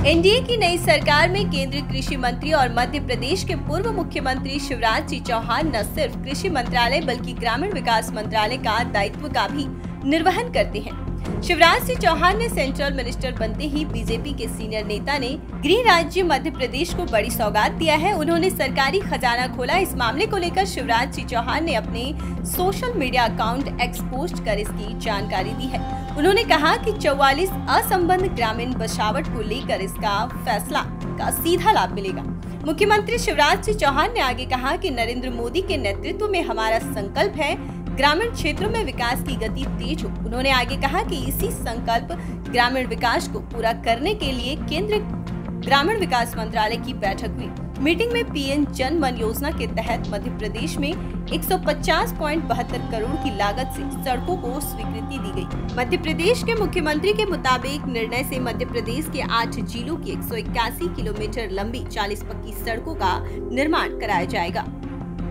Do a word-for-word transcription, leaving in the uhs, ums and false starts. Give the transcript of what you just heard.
NDA की नई सरकार में केंद्रीय कृषि मंत्री और मध्य प्रदेश के पूर्व मुख्यमंत्री शिवराज सिंह चौहान न सिर्फ कृषि मंत्रालय बल्कि ग्रामीण विकास मंत्रालय का दायित्व का भी निर्वहन करते हैं। शिवराज सिंह चौहान ने सेंट्रल मिनिस्टर बनते ही बीजेपी के सीनियर नेता ने गृह राज्य मध्य प्रदेश को बड़ी सौगात दिया है। उन्होंने सरकारी खजाना खोला। इस मामले को लेकर शिवराज सिंह चौहान ने अपने social media account X post कर इसकी जानकारी दी है। उन्होंने कहा कि चौवालीस असंबद्ध ग्रामीण बसावट को लेकर इसका फैसला का सीधा लाभ मिलेगा। मुख्यमंत्री शिवराज सिंह चौहान ने आगे कहा कि नरेंद्र मोदी के नेतृत्व में हमारा संकल्प है ग्रामीण क्षेत्रों में विकास की गति तेज हो। उन्होंने आगे कहा कि इसी संकल्प ग्रामीण विकास को पूरा करने के लिए केंद्रीय ग्रामीण विकास मंत्रालय की बैठक हुई। मीटिंग में पीएम जन मन योजना के तहत मध्य प्रदेश में एक सौ पचास पॉइंट बहत्तर करोड़ की लागत से सड़कों को स्वीकृति दी गई। मध्य प्रदेश के मुख्यमंत्री के मुताबिक निर्णय से मध्य प्रदेश के आठ जिलों की एक सौ इक्यासी किलोमीटर लंबी चालीस पक्की सड़कों का निर्माण कराया जाएगा।